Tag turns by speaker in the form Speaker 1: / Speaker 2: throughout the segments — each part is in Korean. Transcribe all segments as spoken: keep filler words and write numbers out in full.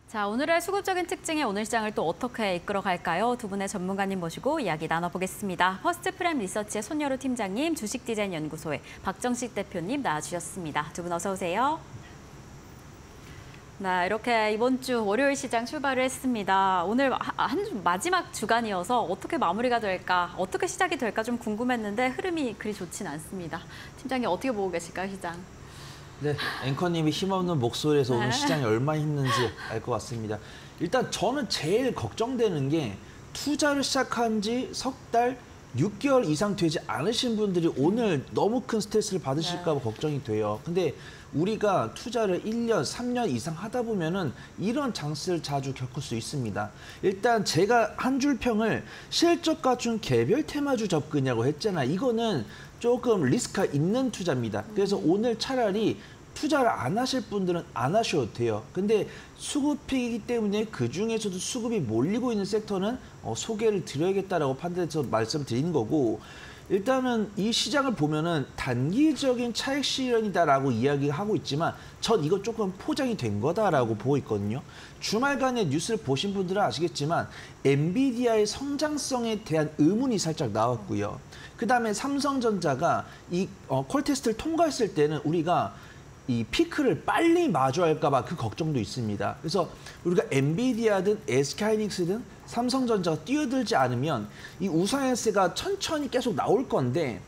Speaker 1: 자, 오늘의 수급적인 특징의 오늘 시장을 또 어떻게 이끌어갈까요? 두 분의 전문가님 모시고 이야기 나눠보겠습니다. 퍼스트프렘 리서치의 손여루 팀장님, 주식디자인연구소의 박정식 대표님 나와주셨습니다. 두 분 어서 오세요. 네, 이렇게 이번 주 월요일 시장 출발을 했습니다. 오늘 한 주 마지막 주간이어서 어떻게 마무리가 될까, 어떻게 시작이 될까 좀 궁금했는데 흐름이 그리 좋진 않습니다. 팀장님 어떻게 보고 계실까요, 시장?
Speaker 2: 네, 앵커님이 힘없는 목소리에서
Speaker 1: 네.
Speaker 2: 오늘 시장이 얼마나 힘든지 알 것 같습니다. 일단 저는 제일 걱정되는 게 투자를 시작한 지 석 달, 육 개월 이상 되지 않으신 분들이 오늘 너무 큰 스트레스를 받으실까 봐
Speaker 1: 네.
Speaker 2: 걱정이 돼요. 근데 우리가 투자를 일 년, 삼 년 이상 하다 보면은 이런 장세를 자주 겪을 수 있습니다. 일단 제가 한 줄 평을 실적 갖춘 개별 테마주 접근이라고 했잖아요. 이거는 조금 리스크가 있는 투자입니다. 그래서 오늘 차라리 투자를 안 하실 분들은 안 하셔도 돼요. 근데 수급이기 때문에 그중에서도 수급이 몰리고 있는 섹터는 어, 소개를 드려야겠다라고 판단해서 말씀드리는 거고, 일단은 이 시장을 보면은 단기적인 차익 실현이다라고 이야기하고 있지만 전 이거 조금 포장이 된 거다라고 보고 있거든요. 주말간에 뉴스를 보신 분들은 아시겠지만 엔비디아의 성장성에 대한 의문이 살짝 나왔고요. 그다음에 삼성전자가 이 어, 콜 테스트를 통과했을 때는 우리가 이 피크를 빨리 마주할까 봐 그 걱정도 있습니다. 그래서 우리가 엔비디아든 에스케이하이닉스든 삼성전자가 뛰어들지 않으면 이 우상향세가 천천히 계속 나올 건데,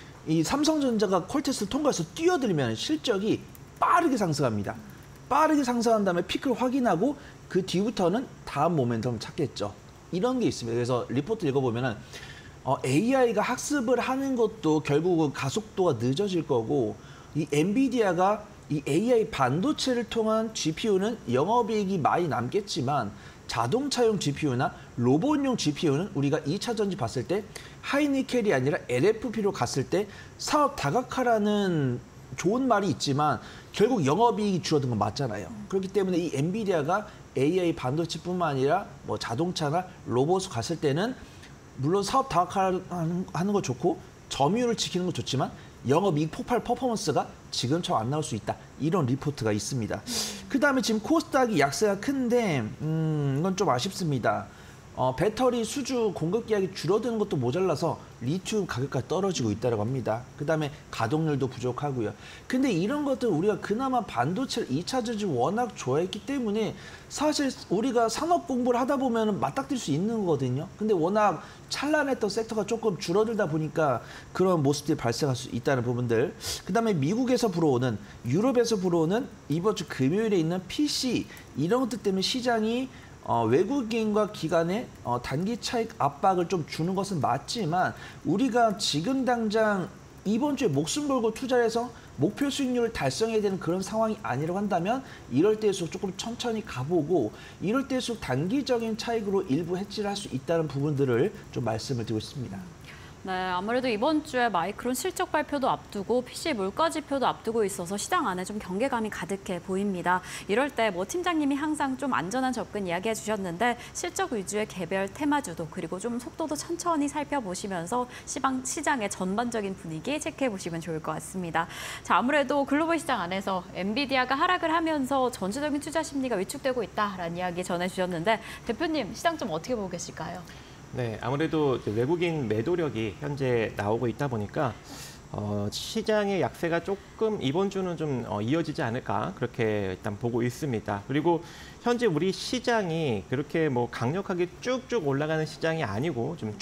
Speaker 2: 이 삼성전자가 콜 테스트를 통과해서 뛰어들면 실적이 빠르게 상승합니다. 빠르게 상승한 다음에 피크를 확인하고 그 뒤부터는 다음 모멘텀을 찾겠죠. 이런 게 있습니다. 그래서 리포트 읽어보면은 어, 에이아이가 학습을 하는 것도 결국은 가속도가 늦어질 거고, 이 엔비디아가 이 에이아이 반도체를 통한 지피유는 영업이익이 많이 남겠지만 자동차용 지피유나 로봇용 지피유는 우리가 이 차 전지 봤을 때 하이니켈이 아니라 엘에프피로 갔을 때 사업 다각화라는 좋은 말이 있지만 결국 영업이익이 줄어든 건 맞잖아요. 그렇기 때문에 이 엔비디아가 에이아이 반도체뿐만 아니라 뭐 자동차나 로봇을 갔을 때는 물론 사업 다각화하는 거 좋고 점유율을 지키는 거 좋지만 영업이익 폭발 퍼포먼스가 지금처럼 안 나올 수 있다. 이런 리포트가 있습니다. 그다음에 지금 코스닥이 약세가 큰데 음, 이건 좀 아쉽습니다. 어, 배터리 수주 공급 계약이 줄어드는 것도 모자라서 리튬 가격까지 떨어지고 있다고 합니다. 그다음에 가동률도 부족하고요. 근데 이런 것들 우리가 그나마 반도체를 이 차 전지 워낙 좋아했기 때문에 사실 우리가 산업 공부를 하다 보면 맞닥뜨릴 수 있는 거거든요. 근데 워낙 찬란했던 섹터가 조금 줄어들다 보니까 그런 모습들이 발생할 수 있다는 부분들. 그다음에 미국에서 불어오는, 유럽에서 불어오는 이번 주 금요일에 있는 피씨 이런 것들 때문에 시장이 어, 외국인과 기관의 어, 단기 차익 압박을 좀 주는 것은 맞지만 우리가 지금 당장 이번 주에 목숨 걸고 투자를 해서 목표 수익률을 달성해야 되는 그런 상황이 아니라고 한다면 이럴 때일수록 조금 천천히 가보고 이럴 때일수록 단기적인 차익으로 일부 해지를 할 수 있다는 부분들을 좀 말씀을 드리고 있습니다.
Speaker 1: 네, 아무래도 이번 주에 마이크론 실적 발표도 앞두고 피씨 물가 지표도 앞두고 있어서 시장 안에 좀 경계감이 가득해 보입니다. 이럴 때 뭐 팀장님이 항상 좀 안전한 접근 이야기해 주셨는데 실적 위주의 개별 테마주도 그리고 좀 속도도 천천히 살펴보시면서 시방, 시장의 전반적인 분위기 체크해 보시면 좋을 것 같습니다. 자, 아무래도 글로벌 시장 안에서 엔비디아가 하락을 하면서 전체적인 투자 심리가 위축되고 있다라는 이야기 전해주셨는데 대표님 시장 좀 어떻게 보고 계실까요?
Speaker 3: 네, 아무래도 외국인 매도력이 현재 나오고 있다 보니까 어, 시장의 약세가 조금 이번 주는 좀 어, 이어지지 않을까 그렇게 일단 보고 있습니다. 그리고 현재 우리 시장이 그렇게 뭐 강력하게 쭉쭉 올라가는 시장이 아니고 좀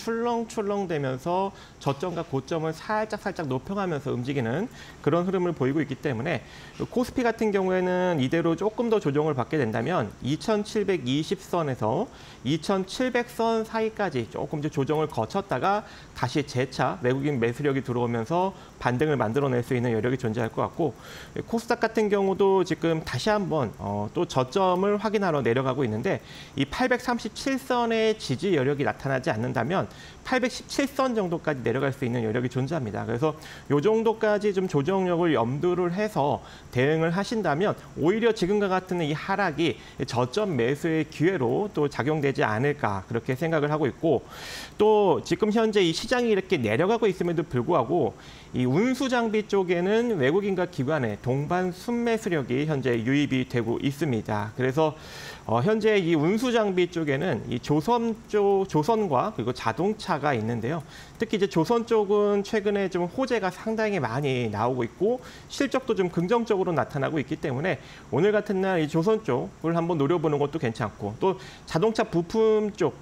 Speaker 3: 출렁출렁되면서 저점과 고점을 살짝 살짝 높여가면서 움직이는 그런 흐름을 보이고 있기 때문에 코스피 같은 경우에는 이대로 조금 더 조정을 받게 된다면 이천칠백이십 선에서 이천칠백 선 사이까지 조금 더 조정을 거쳤다가 다시 재차 외국인 매수력이 들어오면서 반등을 만들어낼 수 있는 여력이 존재할 것 같고, 코스닥 같은 경우도 지금 다시 한번 어, 또 저점을 확인하러 내려가고 있는데 이 팔백삼십칠 선의 지지 여력이 나타나지 않는다면 팔백십칠 선 정도까지 내려갈 수 있는 여력이 존재합니다. 그래서 이 정도까지 좀 조정력을 염두를 해서 대응을 하신다면 오히려 지금과 같은 이 하락이 저점 매수의 기회로 또 작용되지 않을까 그렇게 생각을 하고 있고, 또 지금 현재 이 시장이 이렇게 내려가고 있음에도 불구하고 이 운수 장비 쪽에는 외국인과 기관의 동반 순매수력이 현재 유입이 되고 있습니다. 그래서 어, 현재 이 운수 장비 쪽에는 이 조선 쪽, 조선과 그리고 자동차가 있는데요. 특히 이제 조선 쪽은 최근에 좀 호재가 상당히 많이 나오고 있고 실적도 좀 긍정적으로 나타나고 있기 때문에 오늘 같은 날 이 조선 쪽을 한번 노려보는 것도 괜찮고 또 자동차 부품 쪽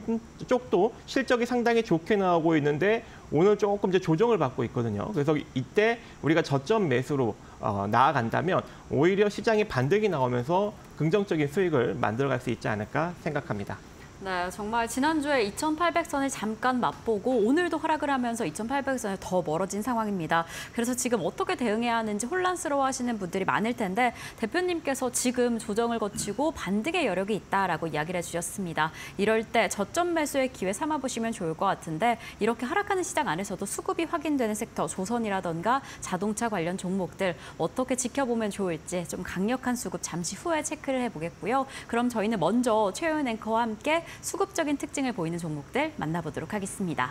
Speaker 3: 쪽도 실적이 상당히 좋게 나오고 있는데 오늘 조금 이제 조정을 받고 있거든요. 그래서 이때 우리가 저점 매수로 어, 나아간다면 오히려 시장이 반등이 나오면서 긍정적인 수익을 만들어갈 수 있지 않을까 생각합니다.
Speaker 1: 네, 정말 지난주에 이천팔백 선을 잠깐 맛보고 오늘도 하락을 하면서 이천팔백 선에 더 멀어진 상황입니다. 그래서 지금 어떻게 대응해야 하는지 혼란스러워하시는 분들이 많을 텐데 대표님께서 지금 조정을 거치고 반등의 여력이 있다라고 이야기를 해주셨습니다. 이럴 때 저점 매수의 기회 삼아보시면 좋을 것 같은데 이렇게 하락하는 시장 안에서도 수급이 확인되는 섹터, 조선이라던가 자동차 관련 종목들 어떻게 지켜보면 좋을지 좀 강력한 수급 잠시 후에 체크를 해보겠고요. 그럼 저희는 먼저 최효연 앵커와 함께 수급적인 특징을 보이는 종목들 만나보도록 하겠습니다.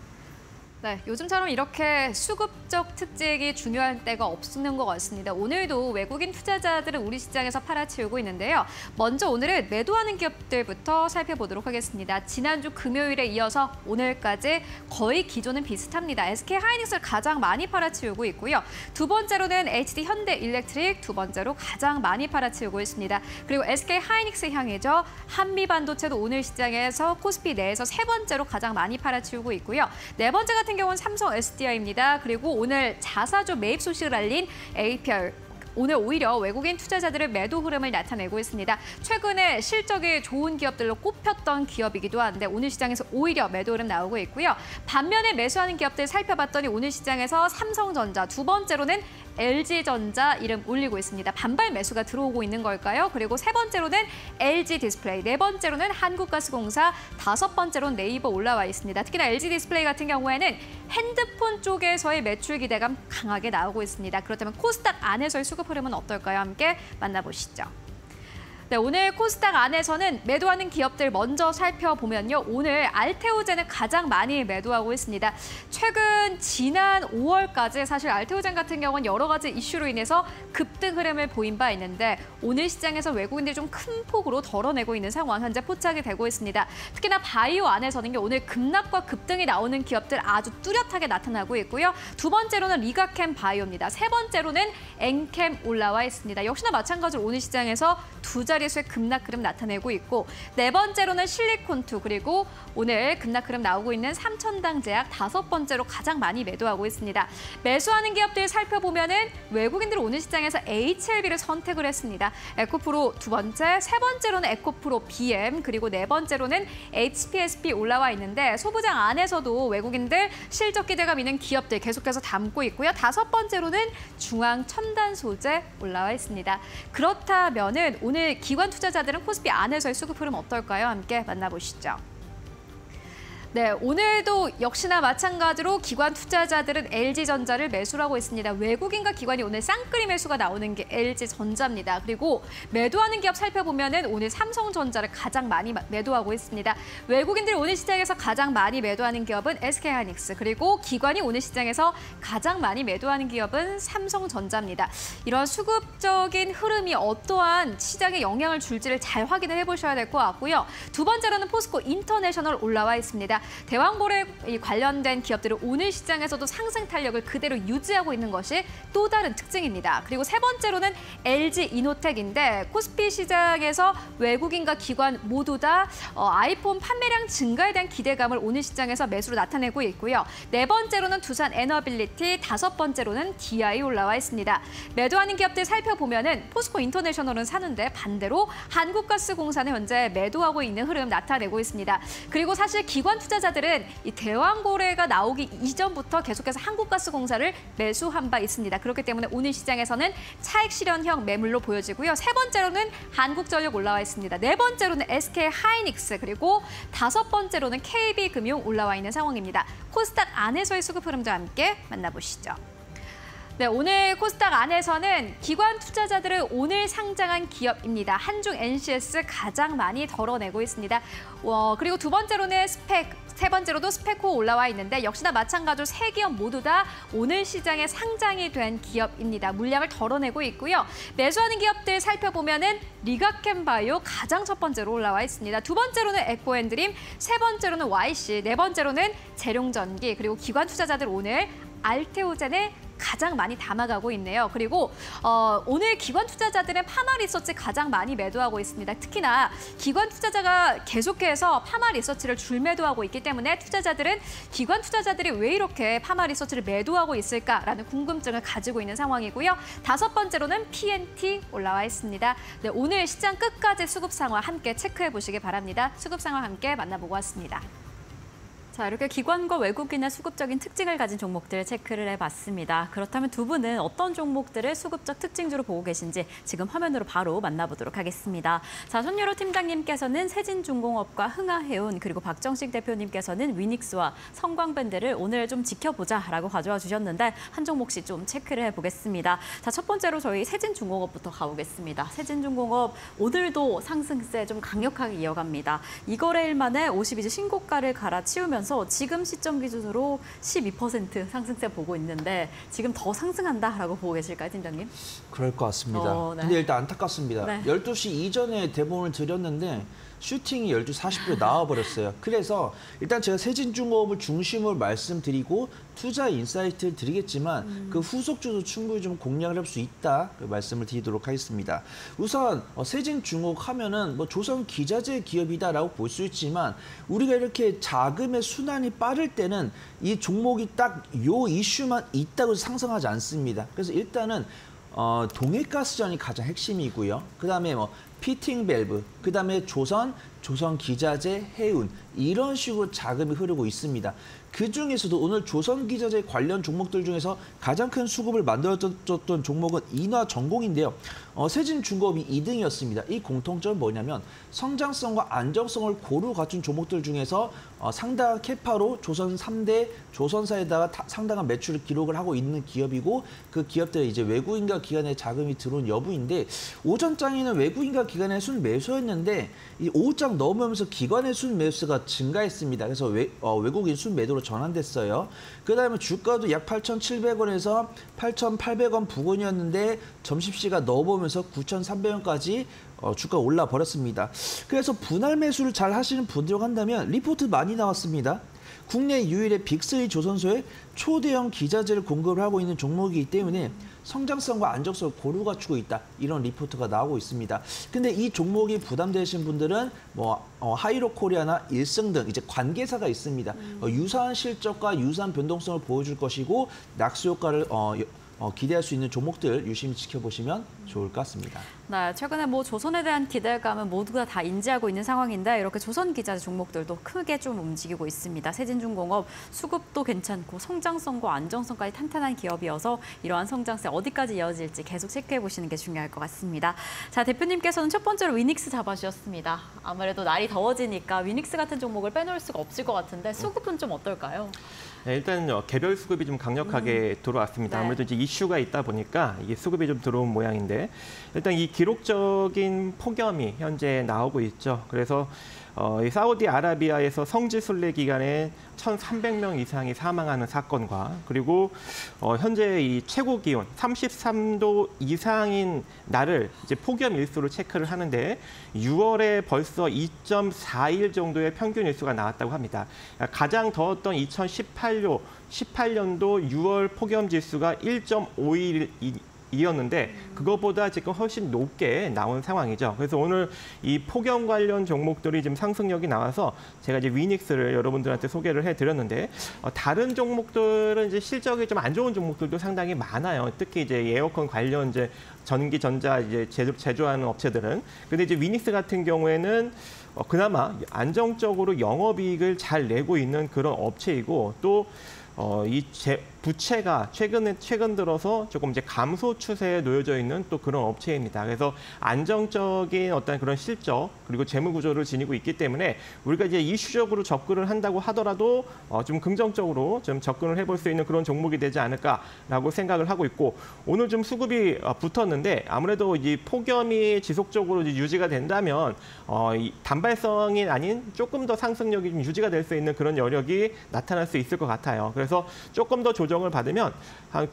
Speaker 4: 네, 요즘처럼 이렇게 수급적 특징이 중요할 때가 없는 것 같습니다. 오늘도 외국인 투자자들은 우리 시장에서 팔아치우고 있는데요. 먼저 오늘은 매도하는 기업들부터 살펴보도록 하겠습니다. 지난주 금요일에 이어서 오늘까지 거의 기조는 비슷합니다. 에스케이하이닉스를 가장 많이 팔아치우고 있고요. 두 번째로는 에이치디현대일렉트릭, 두 번째로 가장 많이 팔아치우고 있습니다. 그리고 에스케이하이닉스 향이죠. 한미반도체도 오늘 시장에서 코스피 내에서 세 번째로 가장 많이 팔아치우고 있고요. 네 번째 같은 경우는 삼성 에스디아이입니다. 그리고 오늘 자사주 매입 소식을 알린 에이피알. 오늘 오히려 외국인 투자자들의 매도 흐름을 나타내고 있습니다. 최근에 실적이 좋은 기업들로 꼽혔던 기업이기도 한데 오늘 시장에서 오히려 매도 흐름 나오고 있고요. 반면에 매수하는 기업들 살펴봤더니 오늘 시장에서 삼성전자, 두 번째로는 엘지전자 이름 올리고 있습니다. 반발 매수가 들어오고 있는 걸까요? 그리고 세 번째로는 엘지디스플레이, 네 번째로는 한국가스공사, 다섯 번째로는 네이버 올라와 있습니다. 특히나 엘지디스플레이 같은 경우에는 핸드폰 쪽에서의 매출 기대감 강하게 나오고 있습니다. 그렇다면 코스닥 안에서의 수급 흐름은 어떨까요? 함께 만나보시죠. 네, 오늘 코스닥 안에서는 매도하는 기업들 먼저 살펴보면요. 오늘 알테오젠을 가장 많이 매도하고 있습니다. 최근 지난 오월까지 사실 알테오젠 같은 경우는 여러 가지 이슈로 인해서 급등 흐름을 보인 바 있는데 오늘 시장에서 외국인들이 좀 큰 폭으로 덜어내고 있는 상황 현재 포착이 되고 있습니다. 특히나 바이오 안에서는 오늘 급락과 급등이 나오는 기업들 아주 뚜렷하게 나타나고 있고요. 두 번째로는 리가캠 바이오입니다. 세 번째로는 엔캠 올라와 있습니다. 역시나 마찬가지로 오늘 시장에서 두 자리 수의 급락 흐름 나타내고 있고 네 번째로는 실리콘투 그리고 오늘 급락 흐름 나오고 있는 삼천당제약 다섯 번째로 가장 많이 매도하고 있습니다. 매수하는 기업들 살펴보면은 외국인들 오늘 시장에서 에이치엘비를 선택을 했습니다. 에코프로 두 번째, 세 번째로는 에코프로 비엠 그리고 네 번째로는 에이치피에스피 올라와 있는데 소부장 안에서도 외국인들 실적 기대감 있는 기업들 계속해서 담고 있고요. 다섯 번째로는 중앙첨단소재 올라와 있습니다. 그렇다면은 오늘 기관 투자자들은 코스피 안에서의 수급 흐름 어떨까요? 함께 만나보시죠. 네, 오늘도 역시나 마찬가지로 기관 투자자들은 엘지전자를 매수를 하고 있습니다. 외국인과 기관이 오늘 쌍끌이 매수가 나오는 게 엘지전자입니다. 그리고 매도하는 기업 살펴보면은 오늘 삼성전자를 가장 많이 매도하고 있습니다. 외국인들이 오늘 시장에서 가장 많이 매도하는 기업은 에스케이하이닉스 그리고 기관이 오늘 시장에서 가장 많이 매도하는 기업은 삼성전자입니다. 이런 수급적인 흐름이 어떠한 시장에 영향을 줄지를 잘 확인을 해보셔야 될 것 같고요. 두 번째로는 포스코 인터내셔널 올라와 있습니다. 대왕고래 관련된 기업들은 오늘 시장에서도 상승 탄력을 그대로 유지하고 있는 것이 또 다른 특징입니다. 그리고 세 번째로는 엘지이노텍인데 코스피 시장에서 외국인과 기관 모두 다 아이폰 판매량 증가에 대한 기대감을 오늘 시장에서 매수로 나타내고 있고요. 네 번째로는 두산 에너빌리티, 다섯 번째로는 디아이 올라와 있습니다. 매도하는 기업들 살펴보면은 포스코 인터내셔널은 사는데 반대로 한국가스공사는 현재 매도하고 있는 흐름 나타내고 있습니다. 그리고 사실 기관 투자자들은 이 대왕고래가 나오기 이전부터 계속해서 한국가스공사를 매수한 바 있습니다. 그렇기 때문에 오늘 시장에서는 차익 실현형 매물로 보여지고요. 세 번째로는 한국전력 올라와 있습니다. 네 번째로는 에스케이하이닉스 그리고 다섯 번째로는 케이비금융 올라와 있는 상황입니다. 코스닥 안에서의 수급 흐름도 함께 만나보시죠. 네, 오늘 코스닥 안에서는 기관 투자자들은 오늘 상장한 기업입니다. 한중 엔씨에스 가장 많이 덜어내고 있습니다. 어, 그리고 두 번째로는 스펙, 세 번째로도 스펙호 올라와 있는데 역시나 마찬가지로 세 기업 모두 다 오늘 시장에 상장이 된 기업입니다. 물량을 덜어내고 있고요. 매수하는 기업들 살펴보면은 리가캠바이오 가장 첫 번째로 올라와 있습니다. 두 번째로는 에코앤드림, 세 번째로는 와이씨, 네 번째로는 재룡전기, 그리고 기관 투자자들 오늘 알테오젠을 가장 많이 담아가고 있네요. 그리고 어, 오늘 기관 투자자들은 파마 리서치 가장 많이 매도하고 있습니다. 특히나 기관 투자자가 계속해서 파마 리서치를 줄 매도하고 있기 때문에 투자자들은 기관 투자자들이 왜 이렇게 파마 리서치를 매도하고 있을까라는 궁금증을 가지고 있는 상황이고요. 다섯 번째로는 피엔티 올라와 있습니다. 네, 오늘 시장 끝까지 수급 상황 함께 체크해 보시기 바랍니다. 수급 상황 함께 만나보고 왔습니다.
Speaker 1: 자, 이렇게 기관과 외국인의 수급적인 특징을 가진 종목들 체크를 해봤습니다. 그렇다면 두 분은 어떤 종목들을 수급적 특징주로 보고 계신지 지금 화면으로 바로 만나보도록 하겠습니다. 자, 손유로 팀장님께서는 세진중공업과 흥하해운, 그리고 박정식 대표님께서는 위닉스와 성광밴드를 오늘 좀 지켜보자라고 가져와 주셨는데 한 종목씩 좀 체크를 해보겠습니다. 자, 첫 번째로 저희 세진중공업부터 가보겠습니다. 세진중공업 오늘도 상승세 좀 강력하게 이어갑니다. 이 거래일 만에 오십이 주 신고가를 갈아치우면서 지금 시점 기준으로 십이 퍼센트 상승세 보고 있는데 지금 더 상승한다라고 보고 계실까요, 팀장님?
Speaker 2: 그럴 것 같습니다.
Speaker 1: 어, 네.
Speaker 2: 근데 일단 안타깝습니다.
Speaker 1: 네.
Speaker 2: 열두 시 이전에 대본을 드렸는데 슈팅이 열두 시 사십 분에 나와버렸어요. 그래서 일단 제가 세진중공업을 중심으로 말씀드리고 투자 인사이트를 드리겠지만 음. 그 후속주도 충분히 좀 공략을 할 수 있다 그 말씀을 드리도록 하겠습니다. 우선 어, 세진중공업 하면은 뭐 조선 기자재 기업이다라고 볼 수 있지만 우리가 이렇게 자금의 순환이 빠를 때는 이 종목이 딱 요 이슈만 있다고 해서 상승하지 않습니다. 그래서 일단은 어, 동해가스전이 가장 핵심이고요. 그다음에 뭐 피팅 밸브, 그다음에 조선, 조선 기자재, 해운 이런 식으로 자금이 흐르고 있습니다. 그중에서도 오늘 조선 기자재 관련 종목들 중에서 가장 큰 수급을 만들어줬던 종목은 인화전공인데요. 어, 세진중공업이 이 등이었습니다. 이 공통점은 뭐냐면 성장성과 안정성을 고루 갖춘 종목들 중에서 어, 상당한 캐파로 조선 삼 대 조선사에다가 타, 상당한 매출을 기록을 하고 있는 기업이고 그 기업들의 이제 외국인과 기관의 자금이 들어온 여부인데 오전장에는 외국인과 기관의 순 매수였는데 이 오후장 넘으면서 기관의 순 매수가 증가했습니다. 그래서 외, 어, 외국인 순 매도로 전환됐어요. 그다음에 주가도 약 팔천칠백 원에서 팔천팔백 원 부근이었는데 점심시가 넘어오면서 구천삼백 원까지 어, 주가 올라 버렸습니다. 그래서 분할 매수를 잘 하시는 분들이라고 한다면 리포트 많이 나왔습니다. 국내 유일의 빅쓰리 조선소에 초대형 기자재를 공급을 하고 있는 종목이기 때문에 성장성과 안정성을 고루 갖추고 있다. 이런 리포트가 나오고 있습니다. 근데 이 종목이 부담되시는 분들은 뭐 어, 하이로코리아나 일승 등 이제 관계사가 있습니다. 음. 어, 유사한 실적과 유사한 변동성을 보여줄 것이고 낙수 효과를 어, 어, 기대할 수 있는 종목들 유심히 지켜보시면 좋을 것 같습니다.
Speaker 1: 네, 최근에 뭐 조선에 대한 기대감은 모두가 다 인지하고 있는 상황인데 이렇게 조선 기자재 종목들도 크게 좀 움직이고 있습니다. 세진중공업 수급도 괜찮고 성장성과 안정성까지 탄탄한 기업이어서 이러한 성장세 어디까지 이어질지 계속 체크해 보시는 게 중요할 것 같습니다. 자, 대표님께서는 첫 번째로 위닉스 잡아주셨습니다. 아무래도 날이 더워지니까 위닉스 같은 종목을 빼놓을 수가 없을 것 같은데 수급은 좀 어떨까요?
Speaker 3: 네, 일단 개별 수급이 좀 강력하게 음. 들어왔습니다.
Speaker 1: 네.
Speaker 3: 아무래도 이제 이슈가 있다 보니까 이게 수급이 좀 들어온 모양인데 일단 이 기록적인 폭염이 현재 나오고 있죠. 그래서 어, 이 사우디아라비아에서 성지순례 기간에 천삼백 명 이상이 사망하는 사건과 그리고 어, 현재 이 최고 기온 삼십삼 도 이상인 날을 이제 폭염 일수로 체크를 하는데 유월에 벌써 이 점 사 일 정도의 평균 일수가 나왔다고 합니다. 가장 더웠던 이천십팔 년도 유월 폭염 지수가 일 점 오 일 이었는데 그것보다 지금 훨씬 높게 나온 상황이죠. 그래서 오늘 이 폭염 관련 종목들이 지금 상승력이 나와서 제가 이제 위닉스를 여러분들한테 소개를 해드렸는데 어, 다른 종목들은 이제 실적이 좀 안 좋은 종목들도 상당히 많아요. 특히 이제 에어컨 관련 이제 전기 전자 이제 제조, 제조하는 업체들은. 근데 이제 위닉스 같은 경우에는 어, 그나마 안정적으로 영업이익을 잘 내고 있는 그런 업체이고 또 어, 이 제 부채가 최근에 최근 들어서 조금 이제 감소 추세에 놓여져 있는 또 그런 업체입니다. 그래서 안정적인 어떤 그런 실적 그리고 재무 구조를 지니고 있기 때문에 우리가 이제 이슈적으로 접근을 한다고 하더라도 어, 좀 긍정적으로 좀 접근을 해볼 수 있는 그런 종목이 되지 않을까라고 생각을 하고 있고 오늘 좀 수급이 어, 붙었는데 아무래도 이 폭염이 지속적으로 이제 유지가 된다면 어, 이 단발성이 아닌 조금 더 상승력이 좀 유지가 될 수 있는 그런 여력이 나타날 수 있을 것 같아요. 그래서 조금 더 조정을 받으면 한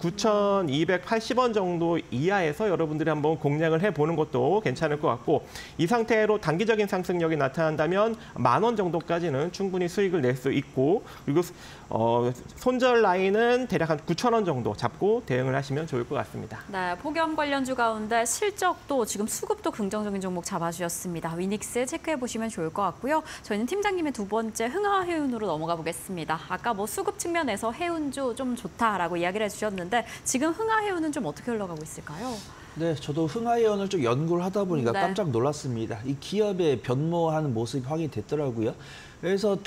Speaker 3: 구천이백팔십 원 정도 이하에서 여러분들이 한번 공략을 해보는 것도 괜찮을 것 같고 이 상태로 단기적인 상승력이 나타난다면 만 원 정도까지는 충분히 수익을 낼 수 있고 그리고 어, 손절 라인은 대략 한 구천 원 정도 잡고 대응을 하시면 좋을 것 같습니다.
Speaker 1: 네, 폭염 관련주 가운데 실적도 지금 수급도 긍정적인 종목 잡아주셨습니다. 위닉스 체크해 보시면 좋을 것 같고요. 저희는 팀장님의 두 번째 흥하해운으로 넘어가 보겠습니다. 아까 뭐 수급 측면에서 해운주 좀 좋다라고 이야기를 해주셨는데 지금 흥하해운은 좀 어떻게 흘러가고 있을까요?
Speaker 2: 네, 저도 흥하해운을 좀 연구를 하다 보니까
Speaker 1: 네.
Speaker 2: 깜짝 놀랐습니다. 이 기업의 변모하는 모습이 확인됐더라고요. 그래서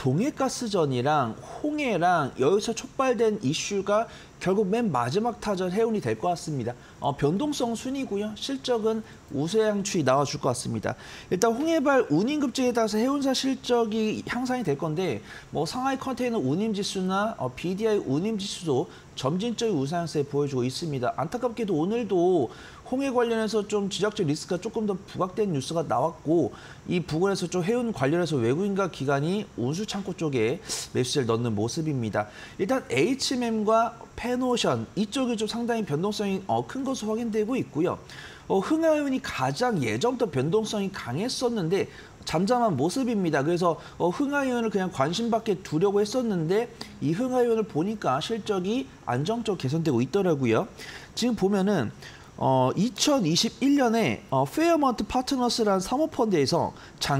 Speaker 2: 동해가스전이랑 홍해랑 여기서 촉발된 이슈가 결국 맨 마지막 타전 해운이 될 것 같습니다. 어, 변동성 순이고요. 실적은 우세한 추이 나와줄 것 같습니다. 일단 홍해발 운임 급증에 따라서 해운사 실적이 향상이 될 건데 뭐 상하이 컨테이너 운임 지수나 어, 비디아이 운임 지수도 점진적인 우상세 보여주고 있습니다. 안타깝게도 오늘도 홍해 관련해서 좀 지적적 리스크가 조금 더 부각된 뉴스가 나왔고 이 부분에서 좀 해운 관련해서 외국인과 기관이 운수 창고 쪽에 매수세를 넣는 모습입니다. 일단 에이치엠엠과 페노션 이쪽이 좀 상당히 변동성이 어, 큰 것으로 확인되고 있고요. 어, 흥하해운이 가장 예전부터 변동성이 강했었는데 잠잠한 모습입니다. 그래서 어, 흥하해운을 그냥 관심 밖에 두려고 했었는데 이 흥하해운을 보니까 실적이 안정적으로 개선되고 있더라고요. 지금 보면은 어, 이천이십일 년에 어, 페어먼트 파트너스라는 사모펀드에서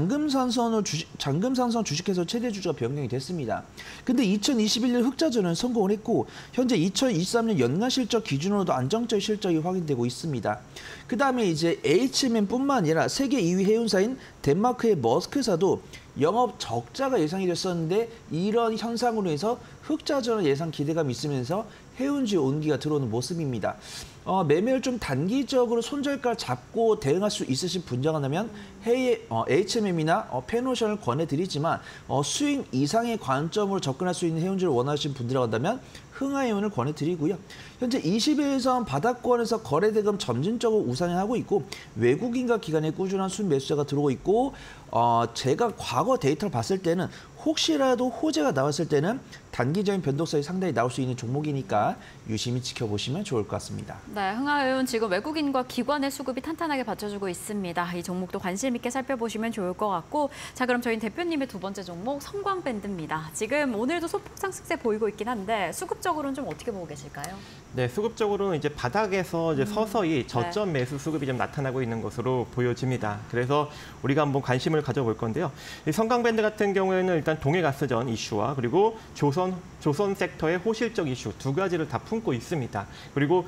Speaker 2: 장금산선을 주식, 장금산선 주식회사 최대 주주가 변경이 됐습니다. 근데 이천이십일 년 흑자전은 성공을 했고 현재 이천이십삼 년 연간 실적 기준으로도 안정적인 실적이 확인되고 있습니다. 그 다음에 이제 에이치엠엠뿐만 아니라 세계 이 위 해운사인 덴마크의 머스크사도 영업 적자가 예상이 됐었는데 이런 현상으로 해서 흑자전을 예상 기대감이 있으면서 해운주의 온기가 들어오는 모습입니다. 어, 매매를 좀 단기적으로 손절가 잡고 대응할 수 있으신 분장한다면 해외 어, 에이치엠엠이나 어, 페노션을 권해드리지만 어, 수익 이상의 관점으로 접근할 수 있는 해운주를 원하시는 분들이라고 한다면 흥하해운을 권해드리고요. 현재 이십 일선 바닥권에서 거래대금 점진적으로 우상향하고 있고 외국인과 기관의 꾸준한 순매수자가 들어오고 있고 어, 제가 과거 데이터를 봤을 때는 혹시라도 호재가 나왔을 때는 단기적인 변동성이 상당히 나올 수 있는 종목이니까 유심히 지켜보시면 좋을 것 같습니다.
Speaker 1: 네, 흥하해운 지금 외국인과 기관의 수급이 탄탄하게 받쳐주고 있습니다. 이 종목도 관심 있게 살펴보시면 좋을 것 같고 자 그럼 저희 대표님의 두 번째 종목 성광밴드입니다. 지금 오늘도 소폭 상승세 보이고 있긴 한데 수급적으로는 좀 어떻게 보고 계실까요?
Speaker 3: 네, 수급적으로는 이제 바닥에서 이제 서서히 저점 매수 수급이 좀 나타나고 있는 것으로 보여집니다. 그래서 우리가 한번 관심을 가져볼 건데요. 이 성광밴드 같은 경우에는 일단 동해가스전 이슈와 그리고 조선 조선 섹터의 호실적 이슈 두 가지를 다 품고 있습니다. 그리고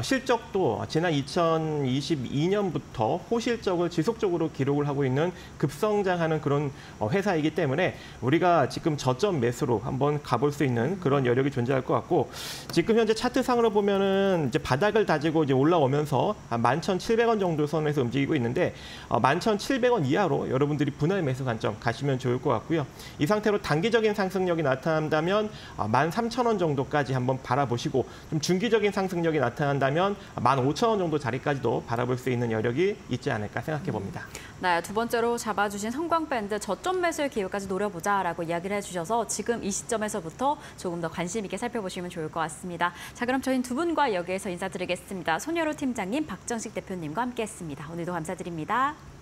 Speaker 3: 실적도 지난 이천이십이 년부터 호실적을 지속적으로 기록을 하고 있는 급성장하는 그런 회사이기 때문에 우리가 지금 저점 매수로 한번 가볼 수 있는 그런 여력이 존재할 것 같고 지금 현재 차트상으로 보면은 이제 바닥을 다지고 이제 올라오면서 만 천칠백 원 정도 선에서 움직이고 있는데 만 천칠백 원 이하로 여러분들이 분할 매수 관점 가시면 좋을 것 같고요. 이 상태로 단기적인 상승력이 나타난다면 만 삼천 원 정도까지 한번 바라보시고 좀 중기적인 상승력이 나타난다면 만 오천 원 정도 자리까지도 바라볼 수 있는 여력이 있지 않을까 생각해 봅니다.
Speaker 1: 네, 두 번째로 잡아주신 성광밴드 저점 매수의 기회까지 노려보자라고 이야기를 해주셔서 지금 이 시점에서부터 조금 더 관심 있게 살펴보시면 좋을 것 같습니다. 자, 그럼 저희는 두 분과 여기에서 인사드리겠습니다. 손여로 팀장님, 박정식 대표님과 함께했습니다. 오늘도 감사드립니다.